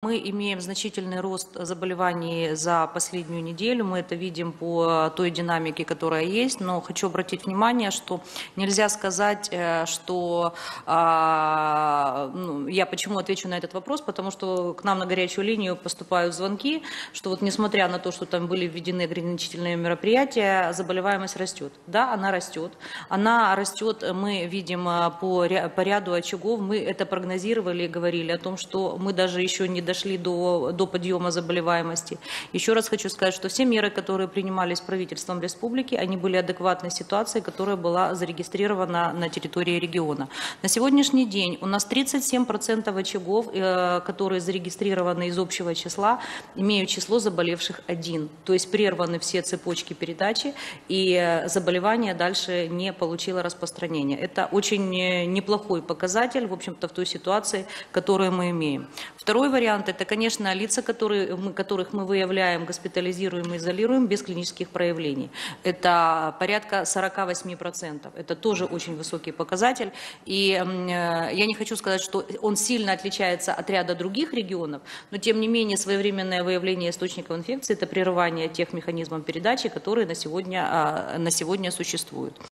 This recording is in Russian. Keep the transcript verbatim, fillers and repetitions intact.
мы имеем значительный рост заболеваний за последнюю неделю. Мы это видим по той динамике, которая есть. Но хочу обратить внимание, что нельзя сказать, что... Ну, я почему отвечу на этот вопрос? Потому что к нам на горячую линию поступают звонки, что вот несмотря на то, что там были введены ограничительные мероприятия, заболеваемость растет. Да, она растет. Она растет, мы видим по, по ряду очагов. Мы это прогнозировали и говорили о том, что мы даже еще не дошли до, до подъема заболеваемости. Еще раз хочу сказать, что все меры, которые принимались правительством республики, они были адекватной ситуации, которая была зарегистрирована на территории региона. На сегодняшний день у нас тридцать семь процентов очагов, которые зарегистрированы из общего числа, имеют число заболевших один. То есть прерваны все цепочки передачи, и заболевание дальше не получило распространения. Это очень неплохой показатель, в общем-то, в той ситуации, которую мы имеем. Второй вариант – это, конечно, лица, которые, мы, которых мы выявляем, госпитализируем и изолируем без клинических проявлений. Это порядка сорока восьми процентов. Это тоже очень высокий показатель. И э, я не хочу сказать, что он сильно отличается от ряда других регионов, но, тем не менее, своевременное выявление источников инфекции – это прерывание тех механизмов передачи, которые на сегодня, э, на сегодня существуют.